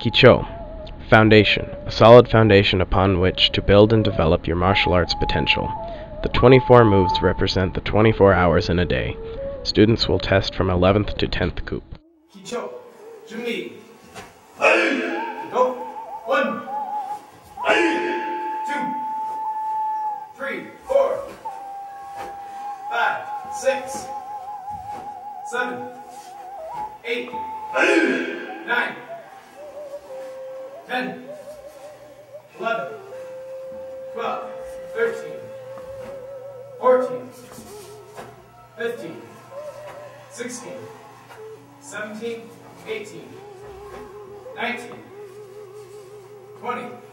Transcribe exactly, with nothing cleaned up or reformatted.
Kicho. Foundation. A solid foundation upon which to build and develop your martial arts potential. The twenty-four moves represent the twenty-four hours in a day. Students will test from eleventh to tenth coup. Kicho. 준비. Go. One. Two. Three. Four. Five. Six. Seven. Eight. Nine. Ten. Eleven. Twelve. Thirteen. Fourteen. Fifteen. Sixteen. Seventeen. Eighteen. Nineteen. Twenty.